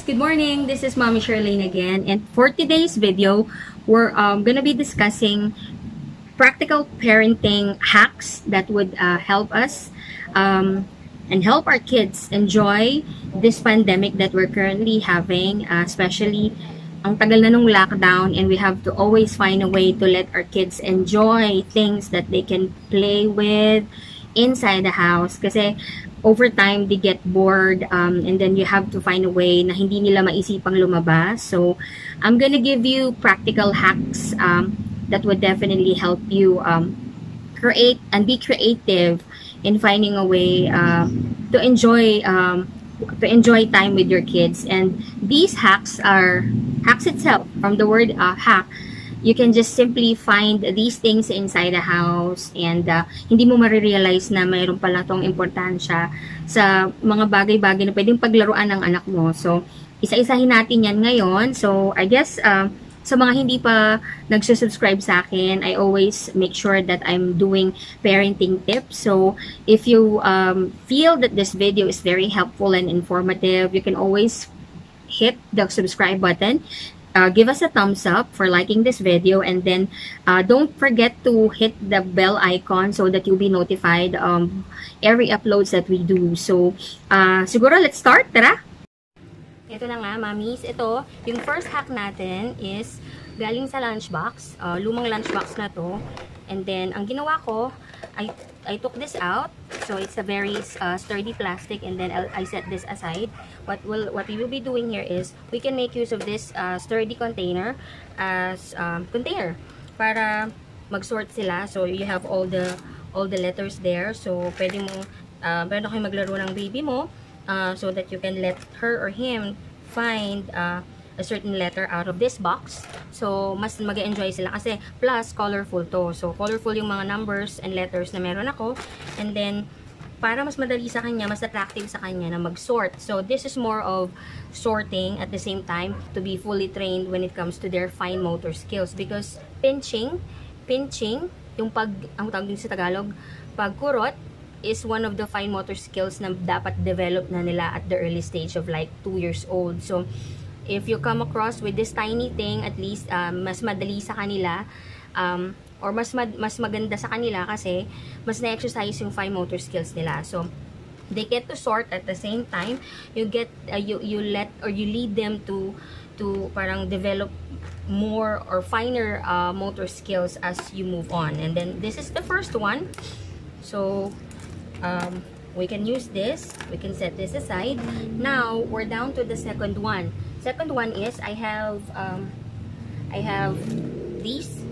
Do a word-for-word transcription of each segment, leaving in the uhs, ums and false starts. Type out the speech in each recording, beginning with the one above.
guys, good morning. This is Mommy Charlene again, and for today's video, we're um, gonna be discussing practical parenting hacks that would uh, help us um, and help our kids enjoy this pandemic that we're currently having, uh, especially ang tagal na nung lockdown, and we have to always find a way to let our kids enjoy things that they can play with inside the house kasi over time they get bored, um, and then you have to find a way na hindi nila maisipang lumabas. So I'm gonna give you practical hacks um, that would definitely help you um, create and be creative in finding a way uh, to enjoy um, to enjoy time with your kids. And these hacks are hacks itself from the word uh, hack. You can just simply find these things inside the house, and uh, hindi mo marirealize na mayroon pala tong importansya sa mga bagay-bagay na pwedeng paglaruan ng anak mo. So, isa-isahin natin yan ngayon. So, I guess, uh, sa mga hindi pa nagsusubscribe sa akin, I always make sure that I'm doing parenting tips. So, if you um, feel that this video is very helpful and informative, you can always hit the subscribe button. Uh, give us a thumbs up for liking this video, and then uh, don't forget to hit the bell icon so that you'll be notified um, every uploads that we do. So, uh, siguro let's start, tara! Ito na nga, mamis. Ito, yung first hack natin is galing sa lunchbox. Uh, lumang lunchbox na to. And then, ang ginawa ko, I, I took this out. So, it's a very uh, sturdy plastic, and then I'll, I set this aside. What, will, what we will be doing here is, we can make use of this uh, sturdy container as um, container para mag-sort sila. So, you have all the all the letters there. So, pwede mo, uh, pwede kayo maglaro ng baby mo uh, so that you can let her or him find uh, a certain letter out of this box. So, mas mag-enjoy sila kasi plus colorful to. So, colorful yung mga numbers and letters na meron ako. And then, para mas madali sa kanya, mas attractive sa kanya na mag-sort. So, this is more of sorting at the same time to be fully trained when it comes to their fine motor skills. Because pinching, pinching, yung pag, ang tawag din sa Tagalog, pagkurot, is one of the fine motor skills na dapat develop na nila at the early stage of like two years old. So, if you come across with this tiny thing, at least um, mas madali sa kanila, um, or mas mad mas maganda sa kanila kasi mas na-exercise yung fine motor skills nila. So, they get to sort at the same time. You get uh, you you let or you lead them to to parang develop more or finer uh, motor skills as you move on. And then this is the first one. So, um, we can use this. We can set this aside. Now, we're down to the second one. Second one is I have um, I have these.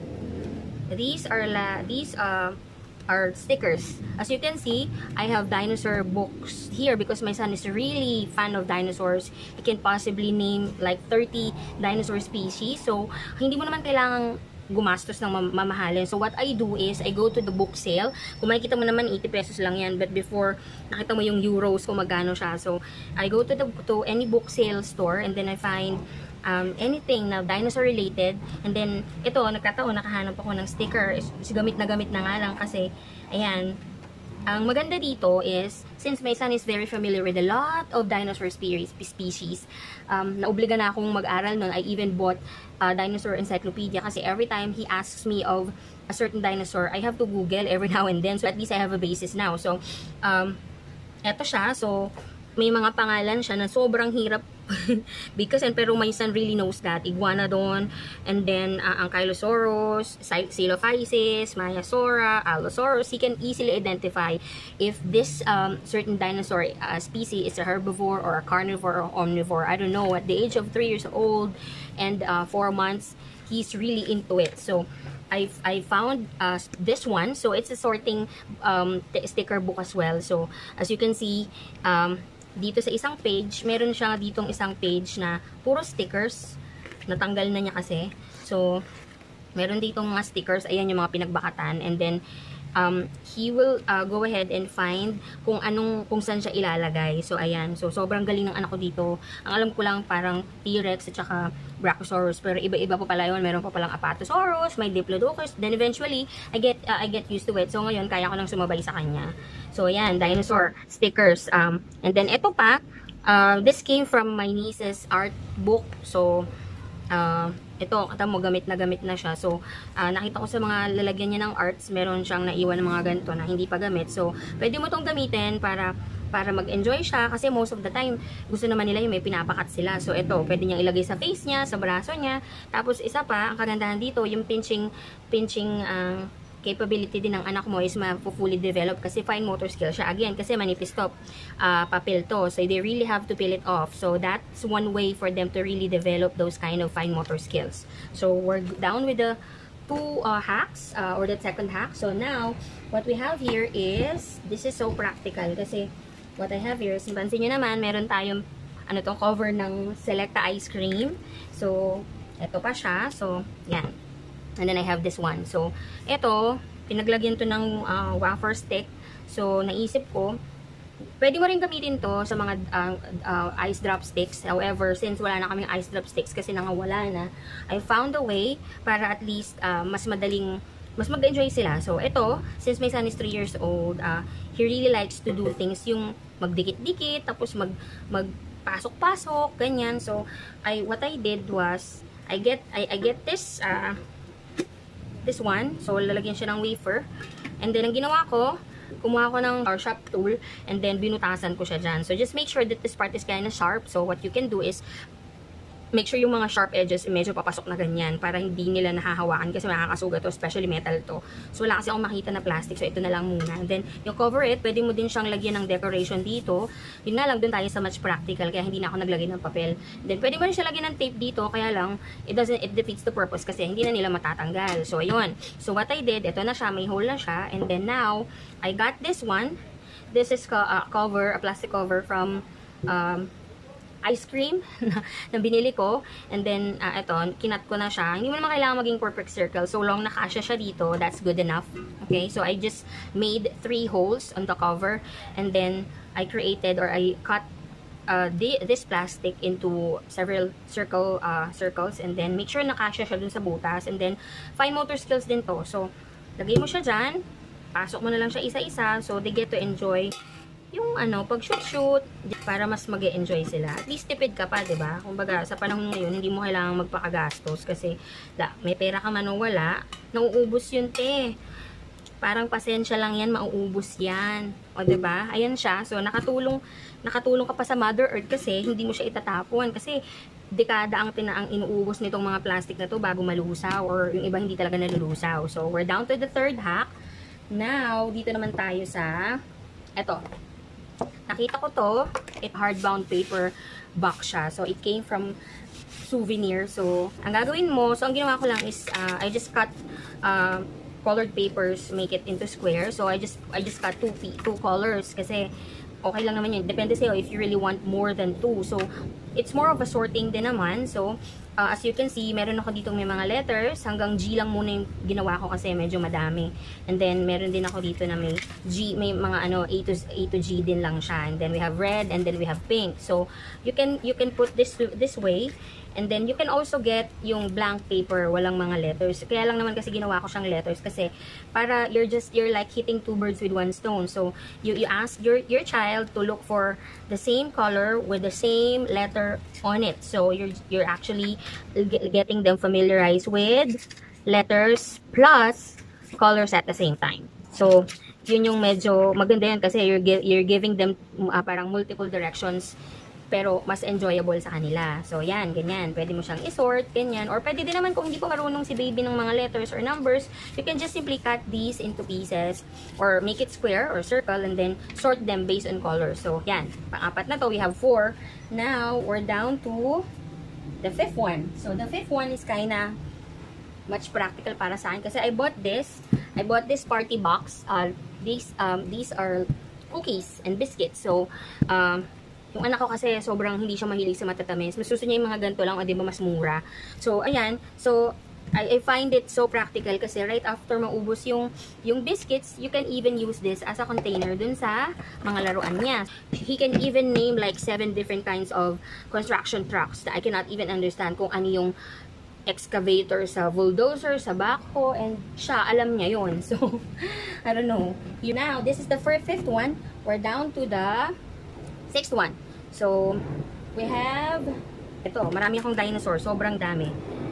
These are la these uh, are stickers. As you can see, I have dinosaur books here because my son is really fan of dinosaurs. He can possibly name like thirty dinosaur species. So, hindi mo naman kailangang gumastos ng mam mamahalin. So, what I do is, I go to the book sale. Kung makikita mo naman, eighty pesos lang yan. But before, nakita mo yung euros kung magkano siya. So, I go to the to any book sale store, and then I find Um, anything na dinosaur related, and then ito, nagkataon nakahanap ako ng sticker. Is, is gamit na gamit na nga lang kasi ayan, ang maganda dito is since my son is very familiar with a lot of dinosaur species, species um, naobliga na akong mag-aral nun. I even bought a dinosaur encyclopedia kasi every time he asks me of a certain dinosaur, I have to Google every now and then, so at least I have a basis now. So um, eto siya. So may mga pangalan siya na sobrang hirap because, and pero my son really knows that. Iguanodon, and then uh, Ankylosaurus, Coelophysis, Maiasaura, Allosaurus. He can easily identify if this um, certain dinosaur uh, species is a herbivore or a carnivore or omnivore. I don't know. At the age of three years old and uh, four months, he's really into it. So, I, I found uh, this one. So, it's a sorting um, sticker book as well. So, as you can see, um, dito sa isang page, meron siya ditong isang page na puro stickers. Natanggal na niya kasi. So, meron ditong mga stickers. Ayan yung mga pinagbakatan. And then, um, he will uh, go ahead and find kung anong, kung saan siya ilalagay. So, ayan. So, sobrang galing ng anak ko dito. Ang alam ko lang parang T-Rex at saka Brachiosaurus. Pero iba-iba pa pala yun. Meron pa palang Apatosaurus, may Diplodocus. Then, eventually, I get, uh, I get used to it. So, ngayon, kaya ko nang sumabay sa kanya. So, ayan. Dinosaur stickers. Um, and then, ito pa, Uh, this came from my niece's art book. So, uh, ito, kata mo, gamit na gamit na siya. So, uh, nakita ko sa mga lalagyan niya ng arts, meron siyang naiwan ng mga ganito na hindi pa gamit. So, pwede mo tong gamitin para para mag-enjoy siya kasi most of the time gusto naman nila yung may pinapakat sila. So ito, pwede niyang ilagay sa face niya, sa braso niya. Tapos isa pa, ang kagandahan dito, yung pinching pinching uh, capability din ng anak mo is ma-fully develop kasi fine motor skill siya. Again, kasi manipis to, uh, papel to. So they really have to peel it off. So that's one way for them to really develop those kind of fine motor skills. So we're down with the two uh, hacks uh, or the second hack. So now, what we have here is, this is so practical kasi what I have here is, pansin nyo naman, meron tayong ano tong cover ng Selecta ice cream. So, eto pa siya. So, yan. And then I have this one. So, eto, pinaglagyan to ng uh, wafer stick. So, naisip ko, pwede mo rin gamitin to sa mga uh, uh, ice drop sticks. However, since wala na kaming ice drop sticks kasi nangawala na, I found a way para at least uh, mas madaling mas mag-enjoy sila. So, ito, since my son is three years old, uh, he really likes to do things yung magdikit-dikit, tapos mag, magpasok-pasok, ganyan. So, I, what I did was, I get, I, I get this, uh, this one. So, lalagyan siya ng wafer. And then, ang ginawa ko, kumuha ko ng or sharp tool, and then binutasan ko siya dyan. So, just make sure that this part is kind of sharp. So, what you can do is, make sure yung mga sharp edges medyo papasok na ganyan para hindi nila nahahawakan kasi makakasugat to, especially metal to. So wala kasi akong makita na plastic, so ito na lang muna. And then yung cover it, pwede mo din siyang lagyan ng decoration dito. Yun na lang, dun tayo sa much practical kaya hindi na ako naglagay ng papel. Then pwede mo rin siya lagyan ng tape dito, kaya lang it doesn't it defeats the purpose kasi hindi na nila matatanggal. So ayun. So what I did, ito na siya, may hole na siya, and then now I got this one. This is a cover, a plastic cover from um ice cream na binili ko, and then uh, ito, kinat ko na siya. Hindi mo naman kailangan maging perfect circle, so long nakasya siya dito, that's good enough. Okay, so I just made three holes on the cover, and then I created or I cut uh, the, this plastic into several circle uh, circles, and then make sure nakasya siya dun sa butas, and then fine motor skills din to. So lagay mo siya dyan, pasok mo na lang siya isa-isa, so they get to enjoy yung ano, pag shoot-shoot, para mas mag-e-enjoy sila. At least tipid ka pa, diba? Kumbaga, sa panahon ngayon, hindi mo kailangang magpakagastos kasi la, may pera ka man o wala, nauubos yun, te. Parang pasensya lang yan, mauubos yan. O, diba? Ayan siya. So, nakatulong, nakatulong ka pa sa Mother Earth kasi hindi mo siya itatapon. Kasi, dekada ang tinaang inuubos nitong mga plastic na to bago malusaw, or yung iba hindi talaga nalulusaw. So, we're down to the third hack. Now, dito naman tayo sa, eto. Nakita ko to, it hardbound paper box siya. So, it came from souvenir. So, ang gagawin mo, so ang ginawa ko lang is, uh, I just cut uh, colored papers, make it into square. So, I just I just cut two, two colors kasi okay lang naman yun. Depende sa'yo if you really want more than two. So, it's more of a sorting din naman. So, uh, as you can see, meron ako dito may mga letters. Hanggang G lang muna yung ginawa ko kasi medyo madami. And then, meron din ako dito na may G, may mga ano, A to, A to G din lang siya. And then, we have red, and then we have pink. So, you can, you can put this this way. And then, you can also get yung blank paper, walang mga letters. Kaya lang naman kasi ginawa ko siyang letters kasi para you're just, you're like hitting two birds with one stone. So, you, you ask your, your child to look for the same color with the same letter on it. So, you're, you're actually getting them familiarized with letters plus colors at the same time. So, yun yung medyo maganda yan kasi you're, you're giving them uh, parang multiple directions pero mas enjoyable sa kanila. So, yan, ganyan. Pwede mo siyang isort, ganyan. Or pwede din naman kung hindi pa marunong si baby ng mga letters or numbers, you can just simply cut these into pieces or make it square or circle and then sort them based on color. So, yan. Pang-apat na to, we have four. Now, we're down to the fifth one. So, the fifth one is kinda much practical para sa akin kasi I bought this. I bought this party box. Uh, these, um, these are cookies and biscuits. So, um, yung anak ko kasi sobrang hindi siya mahilig sa matatamis. Mas gusto niya yung mga ganito lang o di ba mas mura. So, ayan. So, I, I find it so practical kasi right after maubos yung, yung biscuits, you can even use this as a container dun sa mga laruan niya. He can even name like seven different kinds of construction trucks that I cannot even understand kung ano yung excavator sa bulldozer, sa backhoe, and siya, alam niya yun. So, I don't know. You now, this is the first, fifth one. We're down to the sixth one. So, we have, ito, marami akong dinosaur. Sobrang dami.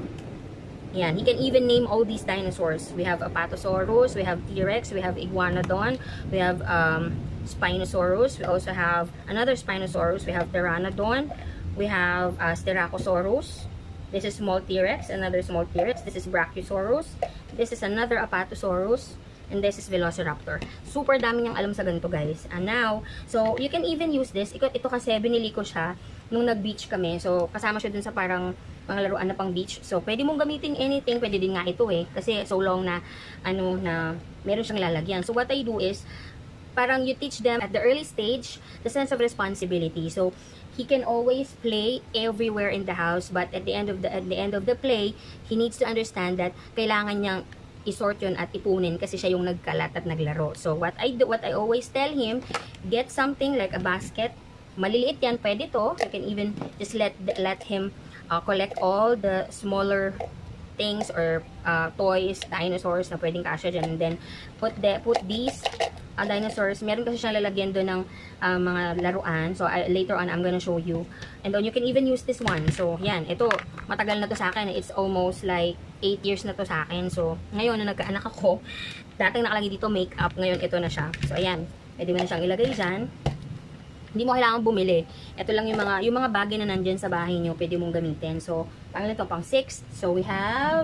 Yan. He can even name all these dinosaurs. We have Apatosaurus, we have T-Rex, we have Iguanodon, we have um, Spinosaurus. We also have another Spinosaurus. We have Pteranodon. We have uh, Styracosaurus. This is small T-Rex, another small T-Rex. This is Brachiosaurus. This is another Apatosaurus. And this is Velociraptor. Super dami niyang alam sa ganito, guys. And now, so, you can even use this. Ito, ito kasi, binili ko siya nung nag-beach kami. So, kasama siya dun sa parang mga laruan na pang beach. So, pwede mong gamitin anything. Pwede din nga ito eh. Kasi, so long na, ano, na meron siyang lalagyan. So, what I do is, parang you teach them at the early stage, the sense of responsibility. So, he can always play everywhere in the house. But at the end of the, at the end of the play, he needs to understand that kailangan niyang isort yun at ipunin kasi siya yung nagkalat at naglaro. So, what I do, what I always tell him, get something like a basket. Maliliit yan, pwede to. You can even just let let him uh, collect all the smaller things or uh, toys, dinosaurs na pwedeng kasya dyan. And then, put, the, put these uh, dinosaurs. Meron kasi siyang lalagyan doon ng uh, mga laruan. So, I, later on, I'm gonna show you. And then, you can even use this one. So, yan. Ito, matagal na to sa akin. It's almost like eight years na to sa akin. So, ngayon na nagkaanak ako, dating nakalagay dito makeup, ngayon ito na siya. So, ayan. Pwede mo na siyang ilagay dyan. Hindi mo kailangan bumili. Ito lang yung mga, yung mga bagay na nandyan sa bahay nyo, pwede mong gamitin. So, pangalan ito, pang six. So, we have,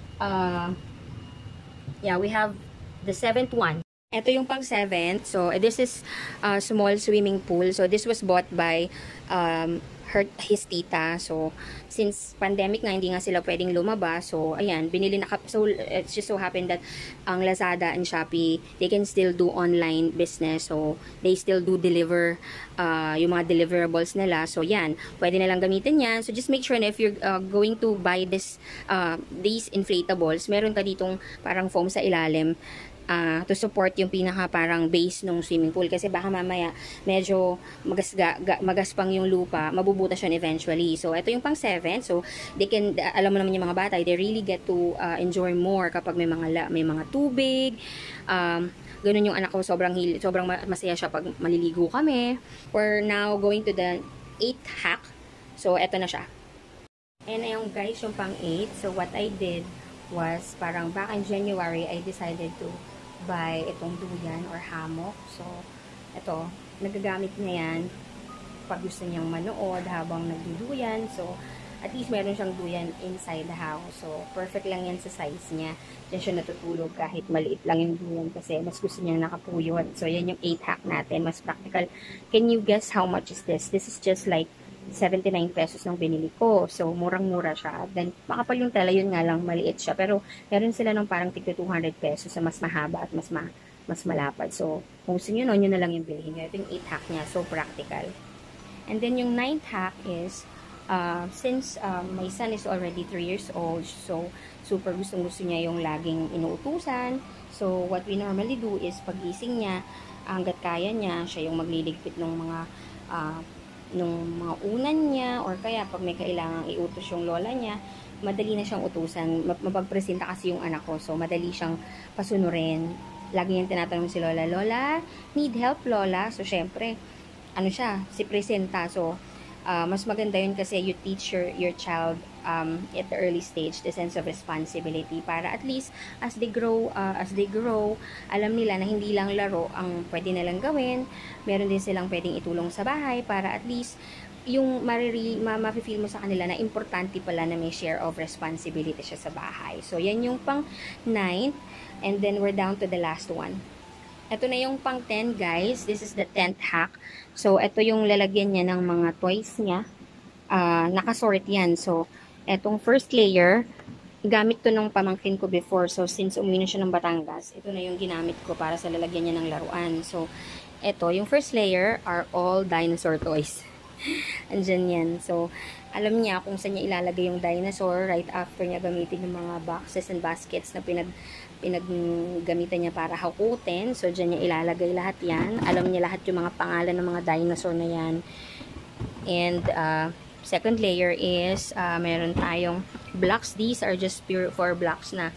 uh, yeah, we have the seventh one. Ito yung pang seventh. So, this is a uh, small swimming pool. So, this was bought by, um, her, his tita. So, since pandemic nga, hindi nga sila pwedeng lumabas. So, ayan, binili na, so, it's just so happened that ang Lazada and Shopee, they can still do online business. So, they still do deliver uh, yung mga deliverables nila. So, yan, pwede na lang gamitin yan. So, just make sure na if you're uh, going to buy this, uh, these inflatables, meron ka ditong parang foam sa ilalim, Uh, to support yung pinaka parang base ng swimming pool kasi baka mamaya medyo magasga, ga, magaspang yung lupa, mabubutas yun eventually. So, ito yung pang seven. So, they can, alam mo naman yung mga bata, they really get to uh, enjoy more kapag may mga, may mga tubig. Um, ganun yung anak ko, sobrang, sobrang masaya siya pag maliligo kami. We're now going to the eighth hack. So, ito na siya. And ayun guys, yung pang eight. So, what I did was parang back in January, I decided to buy itong duyan or hammock. So, ito, nagagamit niya yan pag gusto niyang manood habang nagduduyan. So, at least meron siyang duyan inside the house. So, perfect lang yan sa size niya. Diyan siya natutulog kahit maliit lang yung duyan kasi mas gusto niya nakapuyot. So, yan yung eight hack natin. Mas practical. Can you guess how much is this? This is just like seventy-nine pesos nang binili ko. So, murang-mura siya. Then, makapal yung tela, yun nga lang, maliit siya. Pero, meron sila ng parang tigto two hundred pesos na mas mahaba at mas ma mas malapad. So, kung gusto nyo nun, yun na lang yung bilhin nyo. Ito yung eight hack niya. So, practical. And then, yung ninth hack is, uh, since um, my son is already three years old, so, super gustong-gusto niya yung laging inuutusan. So, what we normally do is, pagising niya, hanggat kaya niya, siya yung magliligpit ng mga uh, nung mga unan niya or kaya pag may kailangang iutos yung lola niya, madali na siyang utusan. Mapagpresenta kasi yung anak ko, so madali siyang pasunurin. Lagi niyang tinatanong si lola, Lola, need help lola? So syempre, ano siya, si presenta. So, uh, mas maganda yun kasi you teach your, your child um, at the early stage the sense of responsibility para at least as they grow, uh, as they grow, alam nila na hindi lang laro ang pwede nilang gawin. Meron din silang pwedeng itulong sa bahay para at least yung mariri, ma, ma-feel mo sa kanila na importante pala na may share of responsibility siya sa bahay. So, yan yung pang ninth. And then, we're down to the last one. Ito na yung pang ten, guys. This is the tenth hack. So, ito yung lalagyan niya ng mga toys niya. Uh, nakasort yan. So, etong first layer, gamit to ng pamangkin ko before. So, since umuwi na siya ng Batangas, ito na yung ginamit ko para sa lalagyan niya ng laruan. So, ito, yung first layer are all dinosaur toys. Andyan yan. So, alam niya kung saan niya ilalagay yung dinosaur right after niya gamitin yung mga boxes and baskets na pinag pinaggamitan niya para hakutin. So, dyan niya ilalagay lahat yan. Alam niya lahat yung mga pangalan ng mga dinosaur na yan. And, uh, second layer is, uh, meron tayong blocks. These are just pure four blocks na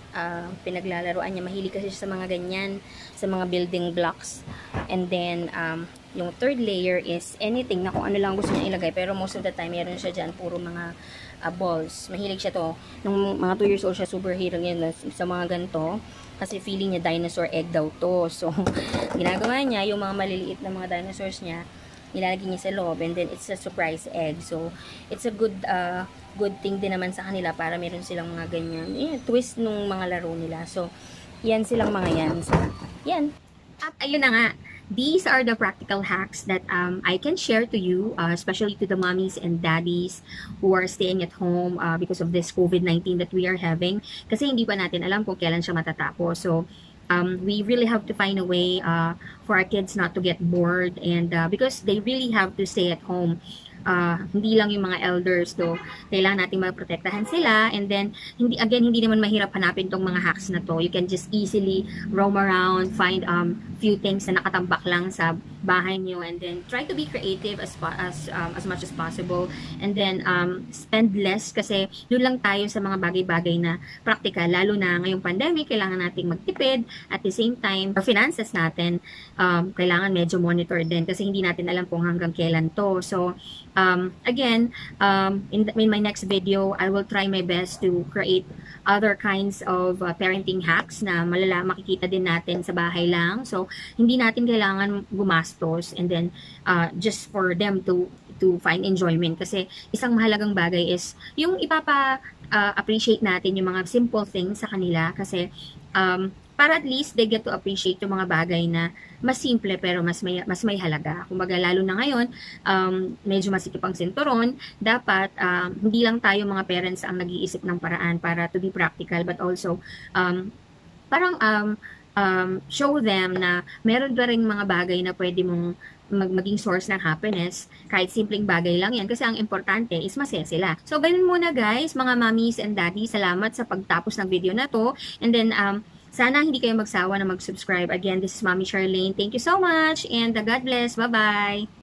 uh, pinaglalaroan niya. Mahilig kasi siya sa mga ganyan, sa mga building blocks. And then, um, yung third layer is anything na kung ano lang gusto niya ilagay. Pero most of the time, meron siya dyan, puro mga uh, balls. Mahilig siya to. Nung mga two years old siya, super hero ngayon sa mga ganito. Kasi feeling niya dinosaur egg daw to. So, ginagawa niya, yung mga maliliit na mga dinosaurs niya, nilalagay niya sa loob, and then it's a surprise egg. So, it's a good, uh, good thing din naman sa kanila para meron silang mga ganyan. Yeah, twist nung mga laro nila. So, yan silang mga yan. So, yan. At ayun na nga, these are the practical hacks that um, I can share to you, uh, especially to the mommies and daddies who are staying at home uh, because of this COVID nineteen that we are having. Kasi hindi pa natin alam kung kailan siya matatapos. So, um, we really have to find a way uh, for our kids not to get bored, and uh, because they really have to stay at home. Uh, hindi lang yung mga elders do, kailangan natin maprotektahan sila, and then hindi again hindi naman mahirap hanapin tong mga hacks na to. You can just easily roam around, find um few things na nakatambak lang sa bahay niyo, and then try to be creative as as um, as much as possible, and then um spend less, kasi doon lang tayo sa mga bagay-bagay na practical, lalo na ngayong pandemic. Kailangan nating magtipid, at the same time our finances natin um kailangan medyo monitor din, kasi hindi natin alam kung hanggang kailan to. So Um, again, um, in, the, in my next video, I will try my best to create other kinds of uh, parenting hacks na malala, makikita din natin sa bahay lang. So, hindi natin kailangan gumastos, and then uh, just for them to to find enjoyment. Kasi isang mahalagang bagay is yung ipapa uh, appreciate natin yung mga simple things sa kanila, kasi um, para at least they get to appreciate yung mga bagay na mas simple pero mas may, mas may halaga. Kumbaga, lalo na ngayon, um, medyo masikip ang sinturon, dapat um, hindi lang tayo mga parents ang nag-iisip ng paraan para to be practical, but also um, parang um, um, show them na meron pa rin mga bagay na pwede mong mag maging source ng happiness, kahit simpleng bagay lang yan, kasi ang importante is masaya sila. So, ganun muna guys, mga mommies and daddies, salamat sa pagtapos ng video na to, and then um, sana hindi kayo magsawa na mag-subscribe. Again, this is Mommy Charlene. Thank you so much, and uh, God bless. Bye-bye!